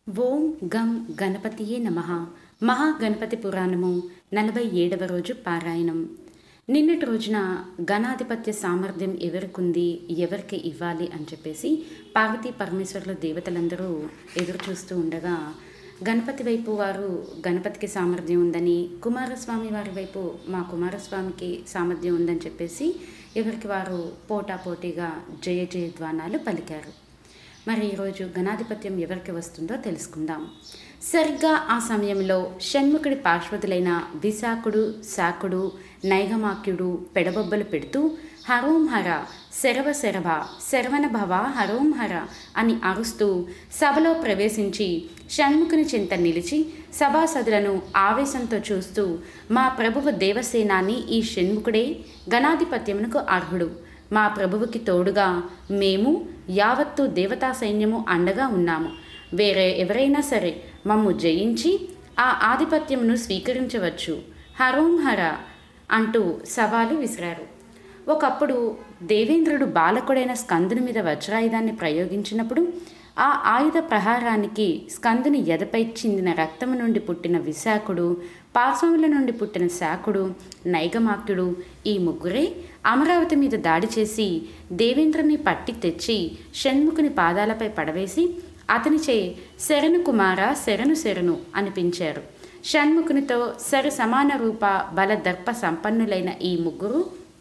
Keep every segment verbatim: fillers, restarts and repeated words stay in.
ఓం గం గణపతియే నమః. మహాగణపతి పురాణము నలభై ఏడవ రోజు పారాయణం. నిన్నటి రోజున గణాధిపత్య సామర్థ్యం ఎవరికుంది, ఎవరికి ఇవ్వాలి అని చెప్పేసి పార్వతీ పరమేశ్వరుల దేవతలందరూ ఎదురు చూస్తూ ఉండగా, గణపతి వైపు వారు గణపతికి సామర్థ్యం ఉందని, కుమారస్వామి వారి వైపు మా కుమారస్వామికి సామర్థ్యం ఉందని చెప్పేసి ఎవరికి వారు పోటాపోటీగా జయ జయధ్వానాలు పలికారు. మరి ఈరోజు గణాధిపత్యం ఎవరికి వస్తుందో తెలుసుకుందాం. సరిగ్గా ఆ సమయంలో షణ్ముఖుడి పార్శ్వతులైన విశాఖుడు, శాకుడు, నైగమాక్యుడు పెడబొబ్బలు పెడుతూ హరోం హర, శరవ శరభ, శరవణ భవ, హరోం హర అని అరుస్తూ సభలో ప్రవేశించి షణ్ముఖుని చింత నిలిచి సభాసదులను ఆవేశంతో చూస్తూ, మా ప్రభువు దేవసేనాని ఈ షణ్ముఖుడే గణాధిపత్యమునకు అర్హుడు. మా ప్రభువుకి తోడుగా మేము యావత్తు దేవతా సైన్యము అండగా ఉన్నాము. వేరే ఎవరైనా సరే మమ్ము జయించి ఆ ఆధిపత్యమును స్వీకరించవచ్చు. హరోం హర అంటూ సవాలు విసిరారు. ఒకప్పుడు దేవేంద్రుడు బాలకుడైన స్కందుని మీద వజ్రాయుధాన్ని ప్రయోగించినప్పుడు ఆ ఆయుధ ప్రహారానికి స్కందుని ఎదపై చిందిన రక్తము నుండి పుట్టిన విశాఖుడు, పార్శ్వముల నుండి పుట్టిన శాకుడు, నైగమాక్యుడు ఈ ముగ్గురే అమరావతి మీద దాడి చేసి దేవేంద్రుని పట్టి తెచ్చి షణ్ముఖుని పాదాలపై పడవేసి అతనిచే శరణు కుమార శరణు శరణు అనిపించారు. షణ్ముఖునితో సరి సమాన రూప బల దర్ప సంపన్నులైన ఈ ముగ్గురు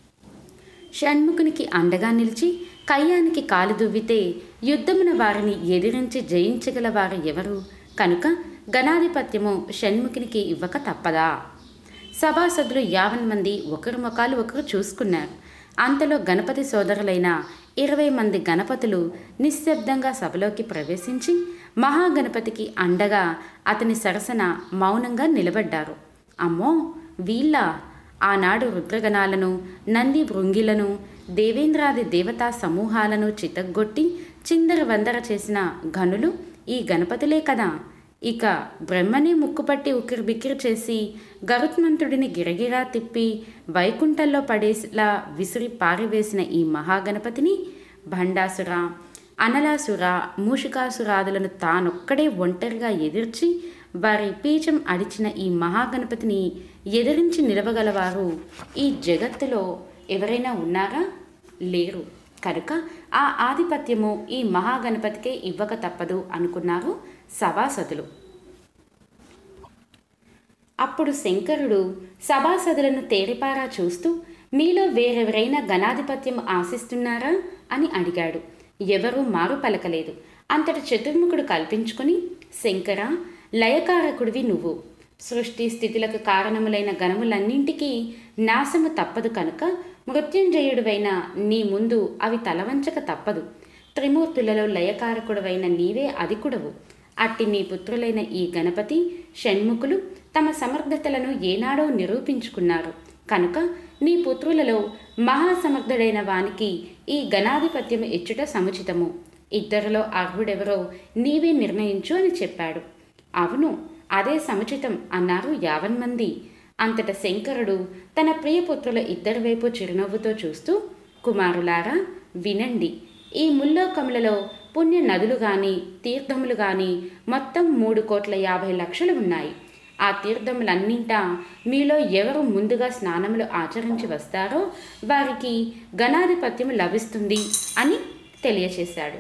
షణ్ముఖునికి అండగా నిలిచి కయ్యానికి కాలు దువ్వితే యుద్ధమున వారిని ఎదిరించి జయించగల వారు ఎవరు? కనుక గణాధిపత్యము షణ్ముఖునికి ఇవ్వక తప్పదా? సభాసదులు యావన్ మంది ఒకరి ముఖాలు ఒకరు చూసుకున్నారు. అంతలో గణపతి సోదరులైన ఇరవై మంది గణపతులు నిశ్శబ్దంగా సభలోకి ప్రవేశించి మహాగణపతికి అండగా అతని సరసన మౌనంగా నిలబడ్డారు. అమ్మో, వీళ్ళ ఆనాడు రుద్రగణాలను, నంది భృంగిలను, దేవేంద్రాది దేవతా సమూహాలను చితగ్గొట్టి చిందర వందర చేసిన గనులు ఈ గణపతులే కదా. ఇక బ్రహ్మనే ముక్కుపట్టి ఉక్కిరి బిక్కిరి చేసి గరుత్మంతుడిని గిరగిరా తిప్పి వైకుంఠంలో పడేలా విసిరి పారివేసిన ఈ మహాగణపతిని భండాసుర, అనలాసుర, మూషికాసురాదులను తానొక్కడే ఒంటరిగా ఎదిర్చి వారి పీచం అడిచిన ఈ మహాగణపతిని ఎదిరించి నిలవగలవారు ఈ జగత్తులో ఎవరైనా ఉన్నారా? లేరు. కనుక ఆ ఆధిపత్యము ఈ మహాగణపతికే ఇవ్వక తప్పదు అనుకున్నారు సభాసదులు. అప్పుడు శంకరుడు సభాసదులను తేరిపారా చూస్తూ, మీలో వేరెవరైనా గణాధిపత్యం ఆశిస్తున్నారా అని అడిగాడు. ఎవరూ మారు పలకలేదు. అంతటి చతుర్ముఖుడు కల్పించుకుని, శంకర, లయకారకుడివి నువ్వు. సృష్టి స్థితులకు కారణములైన గణములన్నింటికీ నాశము తప్పదు కనుక మృత్యుంజయుడివైన నీ ముందు అవి తలవంచక తప్పదు. త్రిమూర్తులలో లయకారకుడవైన నీవే అధికుడవు. అట్టి నీ పుత్రులైన ఈ గణపతి, షణ్ముఖులు తమ సమర్థతలను ఏనాడో నిరూపించుకున్నారు. కనుక నీ పుత్రులలో మహాసమర్థుడైన వానికి ఈ గణాధిపత్యము ఇచ్చుట సముచితము. ఇద్దరిలో అర్హుడెవరో నీవే నిర్ణయించు అని చెప్పాడు. అవును, అదే సముచితం అన్నారు యావన్ మంది. అంతట శంకరుడు తన ప్రియపుత్రుల ఇద్దరి వైపు చిరునవ్వుతో చూస్తూ, కుమారులారా వినండి. ఈ ముల్లోకములలో పుణ్య నదులు గాని తీర్థములు గాని మొత్తం మూడు కోట్ల యాభై లక్షలు ఉన్నాయి. ఆ తీర్థములన్నింటా మీలో ఎవరు ముందుగా స్నానములు ఆచరించి వస్తారో వారికి గణాధిపత్యము లభిస్తుంది అని తెలియచేశాడు.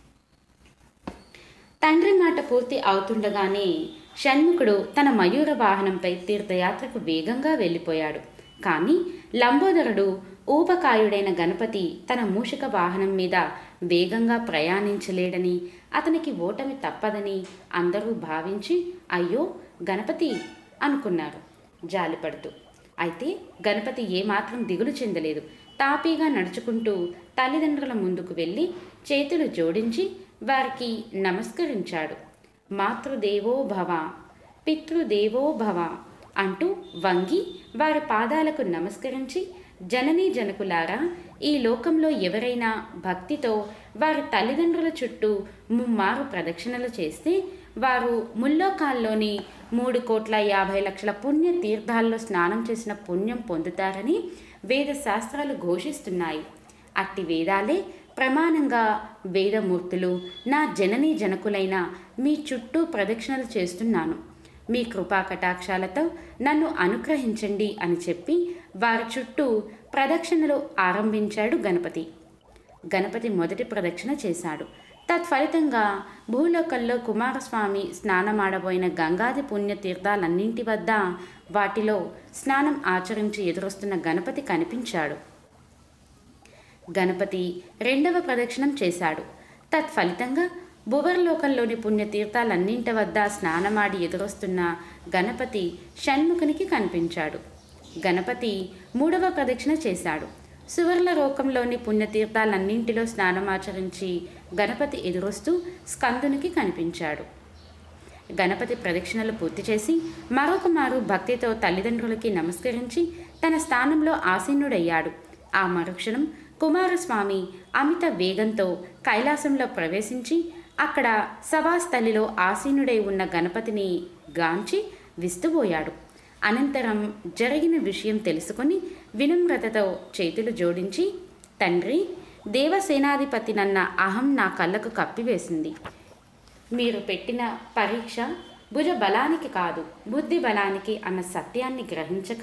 తండ్రి మాట పూర్తి అవుతుండగానే షణ్ముఖుడు తన మయూర వాహనంపై తీర్థయాత్రకు వేగంగా వెళ్ళిపోయాడు. కానీ లంబోదరుడు ఊపకాయుడైన గణపతి తన మూషిక వాహనం మీద వేగంగా ప్రయాణించలేడని, అతనికి ఓటమి తప్పదని అందరూ భావించి అయ్యో గణపతి అనుకున్నారు జాలిపడుతూ. అయితే గణపతి ఏమాత్రం దిగులు చెందలేదు. తాపీగా నడుచుకుంటూ తల్లిదండ్రుల ముందుకు వెళ్ళి చేతులు జోడించి వారికి నమస్కరించాడు. మాతృదేవో భవ, పితృదేవో భవ అంటూ వంగి వారి పాదాలకు నమస్కరించి, జననీ జనకులారా, ఈ లోకంలో ఎవరైనా భక్తితో వారి తల్లిదండ్రుల చుట్టూ ముమ్మారు ప్రదక్షిణలు చేస్తే వారు ముల్లోకాల్లోని మూడు కోట్ల యాభై లక్షల పుణ్య తీర్థాల్లో స్నానం చేసిన పుణ్యం పొందుతారని వేద శాస్త్రాలు ఘోషిస్తున్నాయి. అట్టి వేదాలే ప్రమాణంగా వేదమూర్తులు నా జననీ జనకులైన మీ చుట్టూ ప్రదక్షిణలు చేస్తున్నాను. మీ కృపా కటాక్షాలతో నన్ను అనుగ్రహించండి అని చెప్పి వారి చుట్టూ ప్రదక్షిణలు ఆరంభించాడు గణపతి. గణపతి మొదటి ప్రదక్షిణ చేశాడు. తత్ఫలితంగా భూలోకంలో కుమారస్వామి స్నానమాడబోయిన గంగాది పుణ్యతీర్థాలన్నింటి వద్ద వాటిలో స్నానం ఆచరించి ఎదురొస్తున్న గణపతి కనిపించాడు. గణపతి రెండవ ప్రదక్షిణం చేశాడు. తత్ఫలితంగా భువర్లోకంలోని పుణ్యతీర్థాలన్నింటి వద్ద స్నానమాడి ఎదురొస్తున్న గణపతి షణ్ముఖునికి కనిపించాడు. గణపతి మూడవ ప్రదక్షిణ చేశాడు. సువర్ణలోకంలోని పుణ్యతీర్థాలన్నింటిలో స్నానమాచరించి గణపతి ఎదురొస్తూ స్కందునికి కనిపించాడు. గణపతి ప్రదక్షిణలు పూర్తి చేసి మరొక మారు భక్తితో తల్లిదండ్రులకి నమస్కరించి తన స్థానంలో ఆసీనుడయ్యాడు. ఆ మరుక్షణం కుమారస్వామి అమిత వేగంతో కైలాసంలో ప్రవేశించి అక్కడ సభాస్థలిలో ఆసీనుడై ఉన్న గణపతిని గాంచి విస్తుపోయాడు. అనంతరం జరిగిన విషయం తెలుసుకొని వినమ్రతతో చేతులు జోడించి, తండ్రి, దేవసేనాధిపతి నన్న అహం నా కళ్ళకు కప్పివేసింది. మీరు పెట్టిన పరీక్ష భుజ బలానికి కాదు, బుద్ధి బలానికి అన్న సత్యాన్ని గ్రహించక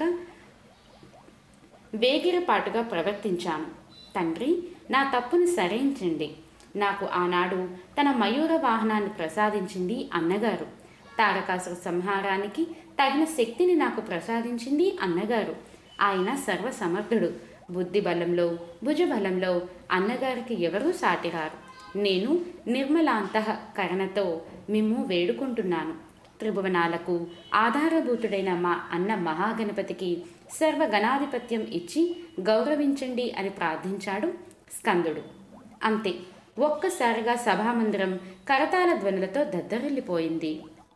వేగిరపాటుగా ప్రవర్తించాను. తండ్రి, నా తప్పును సరించండి. నాకు ఆనాడు తన మయూర వాహనాన్ని ప్రసాదించింది అన్నగారు. తారకాసుర సంహారానికి తగిన శక్తిని నాకు ప్రసాదించింది అన్నగారు. ఆయన సర్వసమర్థుడు. బుద్ధి బలంలో, భుజబలంలో అన్నగారికి ఎవరూ సాటిరారు. నేను నిర్మలాంతఃకరణతో మిమ్ము వేడుకుంటున్నాను. త్రిభువనాలకు ఆధారభూతుడైన మా అన్న మహాగణపతికి సర్వగణాధిపత్యం ఇచ్చి గౌరవించండి అని ప్రార్థించాడు స్కందుడు. అంతే, ఒక్కసారిగా సభామందిరం కరతాళ ధ్వనులతో దద్దరిల్లిపోయింది.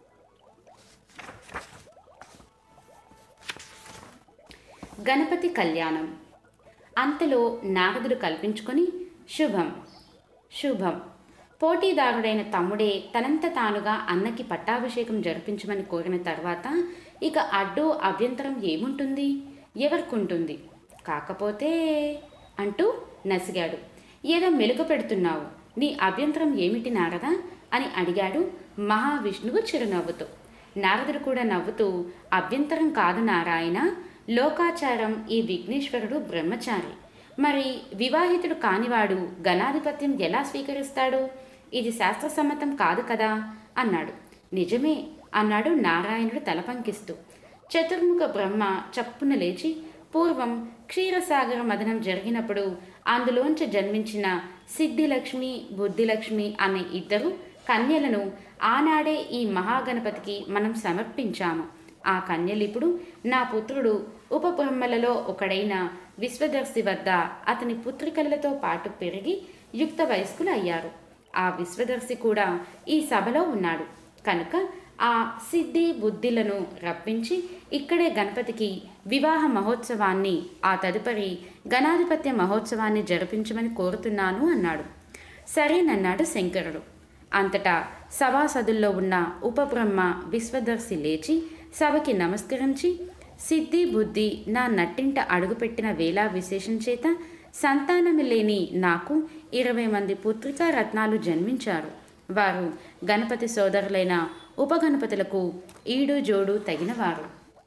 గణపతి కళ్యాణం. అంతలో నారదుడు కల్పించుకొని, శుభం శుభం, పోటీదారుడైన తమ్ముడే తనంత తానుగా అన్నకి పట్టాభిషేకం జరిపించమని కోరిన తర్వాత ఇక అడ్డు అభ్యంతరం ఏముంటుంది, ఎవరికుంటుంది? కాకపోతే అంటూ నసిగాడు. ఏదో మెలుక పెడుతున్నావు, నీ అభ్యంతరం ఏమిటి నారదా అని అడిగాడు మహావిష్ణువు చిరునవ్వుతూ. నారదుడు కూడా నవ్వుతూ, అభ్యంతరం కాదు నారాయణ, లోకాచారం ఈ విఘ్నేశ్వరుడు బ్రహ్మచారి. మరి వివాహితుడు కానివాడు గణాధిపత్యం ఎలా స్వీకరిస్తాడు? ఇది శాస్త్రసమ్మతం కాదు కదా అన్నాడు. నిజమే అన్నాడు నారాయణుడు తలపంకిస్తూ. చతుర్ముఖ బ్రహ్మ చప్పున లేచి, పూర్వం క్షీరసాగర మదనం జరిగినప్పుడు అందులోంచి జన్మించిన సిద్ధిలక్ష్మి, బుద్ధిలక్ష్మి అనే ఇద్దరు కన్యలను ఆనాడే ఈ మహాగణపతికి మనం సమర్పించాము. ఆ కన్యలిప్పుడు నా పుత్రుడు ఉపబ్రహ్మలలో ఒకడైన విశ్వదర్శి వద్ద అతని పుత్రికలతో పాటు పెరిగి యుక్త వయస్కులు అయ్యారు. ఆ విశ్వదర్శి కూడా ఈ సభలో ఉన్నాడు కనుక ఆ సిద్ధి బుద్ధిలను రప్పించి ఇక్కడే గణపతికి వివాహ మహోత్సవాన్ని, ఆ తదుపరి గణాధిపత్య మహోత్సవాన్ని జరిపించమని కోరుతున్నాను అన్నాడు. సరేనన్నాడు శంకరుడు. అంతటా సభాసదుల్లో ఉన్న ఉపబ్రహ్మ విశ్వదర్శి లేచి సభకి నమస్కరించి, సిద్ధి బుద్ధి నా నట్టింట అడుగుపెట్టిన వేళా విశేషం చేత సంతానము లేని నాకు ఇరవై మంది పుత్రికా రత్నాలు జన్మించారు. వారు గణపతి సోదరులైన ఉపగణపతులకు ఈడు జోడు తగినవారు.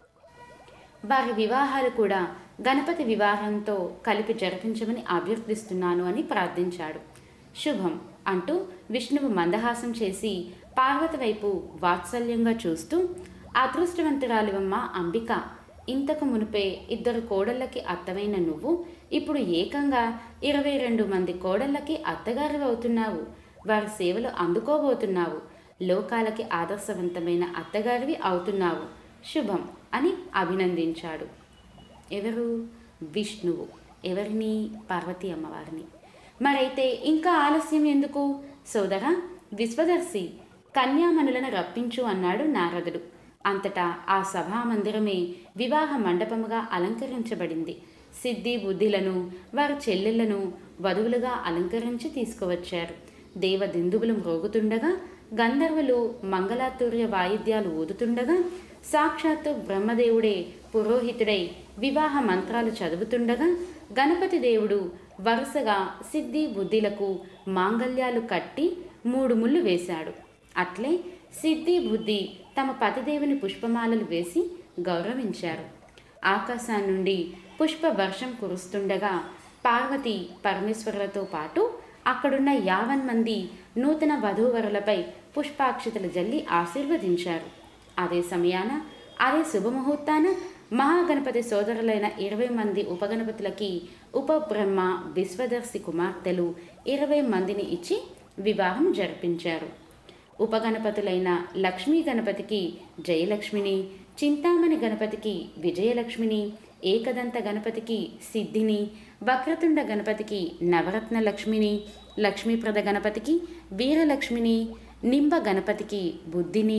వారి వివాహాలు కూడా గణపతి వివాహంతో కలిపి జరిపించమని అభ్యర్థిస్తున్నాను అని ప్రార్థించాడు. శుభం అంటూ విష్ణువు మందహాసం చేసి పార్వతి వైపు వాత్సల్యంగా చూస్తూ, అదృష్టవంతురాలివమ్మ అంబిక, ఇంతకు మునిపే ఇద్దరు కోడళ్ళకి అత్తమైన నువ్వు ఇప్పుడు ఏకంగా ఇరవై రెండు మంది కోడళ్ళకి అత్తగారు అవుతున్నావు. వారి సేవలు అందుకోబోతున్నావు. లోకాలకి ఆదర్శవంతమైన అత్తగారివి అవుతున్నావు. శుభం అని అభినందించాడు. ఎవరు? విష్ణువు. ఎవరిని? పార్వతీ అమ్మవారిని. మరైతే ఇంకా ఆలస్యం ఎందుకు? సోదరా విశ్వదర్శి, కన్యామణులను రప్పించు అన్నాడు నారదుడు. అంతటా ఆ సభామందిరమే వివాహ మండపముగా అలంకరించబడింది. సిద్ధి బుద్ధిలను వారి చెల్లెళ్లను వధువులుగా అలంకరించి తీసుకువచ్చారు. దేవదిందువులు మ్రోగుతుండగా, గంధర్వులు మంగళాతుర్య వాయిద్యాలు ఊదుతుండగా, సాక్షాత్తు బ్రహ్మదేవుడే పురోహితుడై వివాహ మంత్రాలు చదువుతుండగా, గణపతి దేవుడు వరుసగా సిద్ధి బుద్ధిలకు మాంగళ్యాలు కట్టి మూడు ముళ్ళు వేశాడు. అట్లే సిద్ధి బుద్ధి తమ పతిదేవుని పుష్పమాలలు వేసి గౌరవించారు. ఆకాశం నుండి పుష్ప వర్షం కురుస్తుండగా పార్వతి పరమేశ్వరులతో పాటు అక్కడున్న యావన్ మంది నూతన వధూవరులపై పుష్పాక్షతలు జల్లి ఆశీర్వదించారు. అదే సమయాన అదే శుభముహూర్తాన మహాగణపతి సోదరులైన ఇరవై మంది ఉపగణపతులకి ఉపబ్రహ్మ విశ్వదర్శి కుమార్తెలు ఇరవై మందిని ఇచ్చి వివాహం జరిపించారు. ఉపగణపతులైన లక్ష్మీ గణపతికి జయలక్ష్మిని, చింతామణి గణపతికి విజయలక్ష్మిని, ఏకదంత గణపతికి సిద్ధిని, వక్రతుండ గణపతికి నవరత్న లక్ష్మిని, లక్ష్మీప్రద గణపతికి వీరలక్ష్మిని, నింబ గణపతికి బుద్ధిని,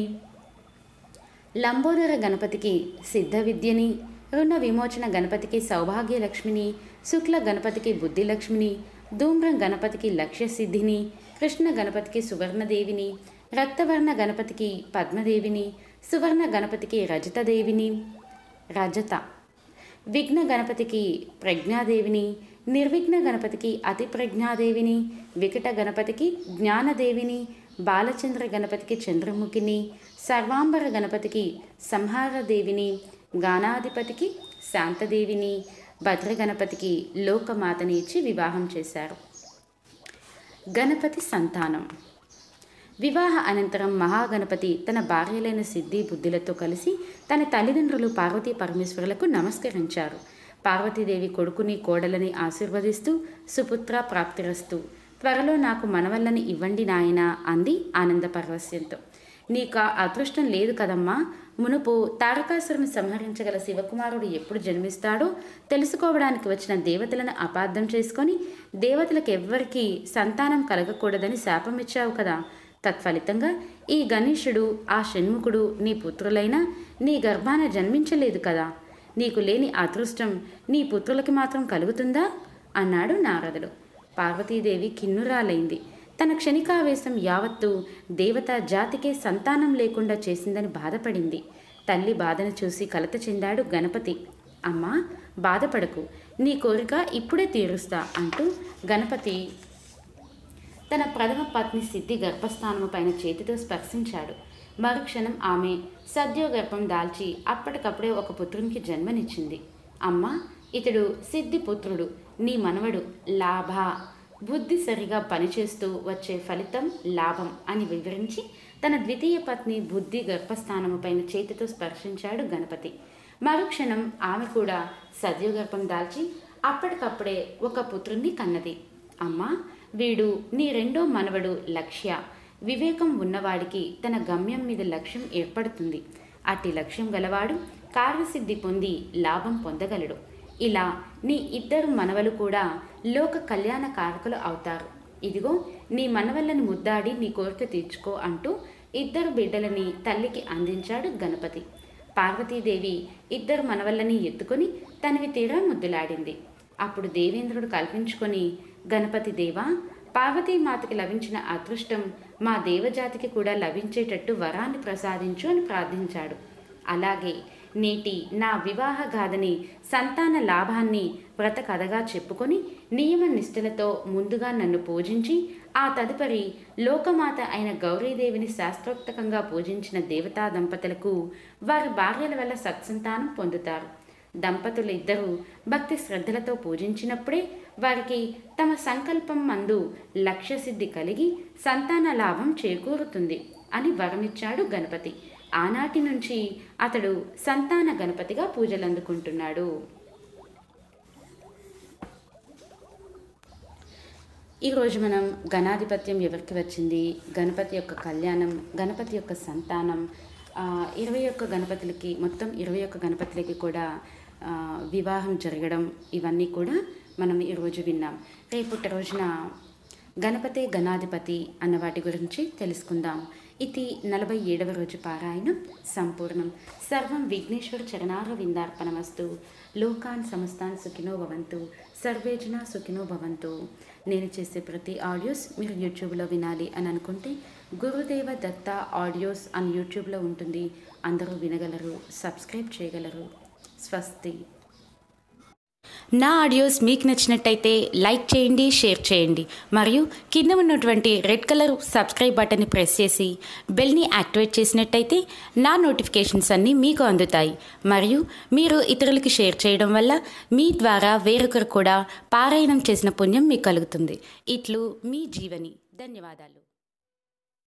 లంబోదర గణపతికి సిద్ధ విద్యని, రుణ విమోచన గణపతికి సౌభాగ్యలక్ష్మిని, శుక్ల గణపతికి బుద్ధిలక్ష్మిని, ధూమ్రం గణపతికి లక్ష్యసిద్ధిని, కృష్ణ గణపతికి సువర్ణదేవిని, రక్తవర్ణ గణపతికి పద్మదేవిని, సువర్ణ గణపతికి రజతదేవిని రజత, విఘ్న గణపతికి ప్రజ్ఞాదేవిని, నిర్విఘ్న గణపతికి అతి ప్రజ్ఞాదేవిని, వికట గణపతికి జ్ఞానదేవిని, బాలచంద్ర గణపతికి చంద్రముఖిని, సర్వాంబర గణపతికి సంహారదేవిని, గానాధిపతికి శాంతదేవిని, భద్ర గణపతికి లోకమాతని ఇచ్చి వివాహం చేశారు. గణపతి సంతానం. వివాహ అనంతరం మహాగణపతి తన భార్యలైన సిద్ధి బుద్ధులతో కలిసి తన తల్లిదండ్రులు పార్వతీ పరమేశ్వరులకు నమస్కరించారు. పార్వతీదేవి కొడుకుని కోడలని ఆశీర్వదిస్తూ సుపుత్ర ప్రాప్తిరస్తు, త్వరలో నాకు మనవల్లని ఇవ్వండి నాయనా అంది ఆనంద పరవశ్యంతో. నీకు ఆ అదృష్టం లేదు కదమ్మా, మునుపు తారకాసురుని సంహరించగల శివకుమారుడు ఎప్పుడు జన్మిస్తాడో తెలుసుకోవడానికి వచ్చిన దేవతలను అపార్థం చేసుకొని దేవతలకు ఎవ్వరికీ సంతానం కలగకూడదని శాపమిచ్చావు కదా. తత్ఫలితంగా ఈ గణేశుడు ఆ షణ్ముఖుడు నీ పుత్రులైనా నీ గర్భాన జన్మించలేదు కదా. నీకు లేని అదృష్టం నీ పుత్రులకి మాత్రం కలుగుతుందా అన్నాడు నారదుడు. పార్వతీదేవి కిన్నురాలైంది. తన క్షణికావేశం యావత్తు దేవతా జాతికే సంతానం లేకుండా చేసిందని బాధపడింది. తల్లి బాధను చూసి కలత చెందాడు గణపతి. అమ్మా, బాధపడకు, నీ కోరిక ఇప్పుడే తీరుస్తా అంటూ గణపతి తన ప్రథమ పత్ని సిద్ధి గర్భస్థానము పైన చేతితో స్పర్శించాడు. మరుక్షణం ఆమె సద్యోగర్భం దాల్చి అప్పటికప్పుడే ఒక పుత్రునికి జన్మనిచ్చింది. అమ్మ, ఇతడు సిద్ధి పుత్రుడు, నీ మనవడు లాభ. బుద్ధి సరిగా పనిచేస్తూ వచ్చే ఫలితం లాభం అని వివరించి తన ద్వితీయ పత్ని బుద్ధి గర్భస్థానము పైన చేతితో స్పర్శించాడు గణపతి. మరుక్షణం ఆమె కూడా సద్యోగర్భం దాల్చి అప్పటికప్పుడే ఒక పుత్రుణ్ణి కన్నది. అమ్మా, వీడు నీ రెండో మనవడు లక్ష్య. వివేకం ఉన్నవాడికి తన గమ్యం మీద లక్ష్యం ఏర్పడుతుంది. అట్టి లక్ష్యం గలవాడు కార్యసిద్ధి పొంది లాభం పొందగలడు. ఇలా నీ ఇద్దరు మనవలు కూడా లోక కళ్యాణ కారకులు అవుతారు. ఇదిగో నీ మనవళ్ళని ముద్దాడి నీ కోరిక తీర్చుకో అంటూ ఇద్దరు బిడ్డలని తల్లికి అందించాడు గణపతి. పార్వతీదేవి ఇద్దరు మనవళ్ళని ఎత్తుకొని తనవి తీరా ముద్దులాడింది. అప్పుడు దేవేంద్రుడు కల్పించుకొని, గణపతి దేవా, పార్వతీమాతకి లభించిన అదృష్టం మా దేవజాతికి కూడా లభించేటట్టు వరాన్ని ప్రసాదించు అని ప్రార్థించాడు. అలాగే నేటి నా వివాహ గాథని సంతాన లాభాన్ని వ్రత కథగా చెప్పుకొని నియమ నిష్ఠలతో ముందుగా నన్ను పూజించి ఆ తదుపరి లోకమాత అయిన గౌరీదేవిని శాస్త్రోక్తకంగా పూజించిన దేవతా దంపతులకు వారి భార్యల వల్ల సత్సంతానం పొందుతారు. దంపతులు ఇద్దరూ భక్తి శ్రద్ధలతో పూజించినప్పుడే వారికి తమ సంకల్పం మందు లక్ష్యసిద్ధి కలిగి సంతాన లాభం చేకూరుతుంది అని వరమిచ్చాడు గణపతి. ఆనాటి నుంచి అతడు సంతాన గణపతిగా పూజలందుకుంటున్నాడు. ఈరోజు మనం గణాధిపత్యం ఎవరికి వచ్చింది, గణపతి యొక్క కళ్యాణం, గణపతి యొక్క సంతానం, ఇరవై ఒక్క గణపతులకి మొత్తం ఇరవై ఒక్క గణపతులకి కూడా వివాహం జరగడం, ఇవన్నీ కూడా మనం ఈరోజు విన్నాం. రేపటి రోజున గణపతే గణాధిపతి అన్న వాటి గురించి తెలుసుకుందాం. ఇది నలభై ఏడవ రోజు పారాయణం సంపూర్ణం. సర్వం విఘ్నేశ్వర చరణార విందార్పణమస్తు. లోకాన్ సమస్తాన్ సుఖినో భవంతు. సర్వే జనా సుఖినో భవంతు. నేను చేసే ప్రతి ఆడియోస్ మీరు యూట్యూబ్లో వినాలి అని అనుకుంటే గురుదేవ దత్త ఆడియోస్ అని యూట్యూబ్లో ఉంటుంది. అందరూ వినగలరు, సబ్స్క్రైబ్ చేయగలరు. స్వస్తి. నా ఆడియోస్ మీకు నచ్చినట్టయితే లైక్ చేయండి, షేర్ చేయండి మరియు కింద ఉన్నటువంటి రెడ్ కలర్ సబ్స్క్రైబ్ బటన్ని ప్రెస్ చేసి బెల్ని యాక్టివేట్ చేసినట్టయితే నా నోటిఫికేషన్స్ అన్నీ మీకు అందుతాయి. మరియు మీరు ఇతరులకి షేర్ చేయడం వల్ల మీ ద్వారా వేరొకరు కూడా పారాయణం చేసిన పుణ్యం మీకు కలుగుతుంది. ఇట్లు మీ జీవని. ధన్యవాదాలు.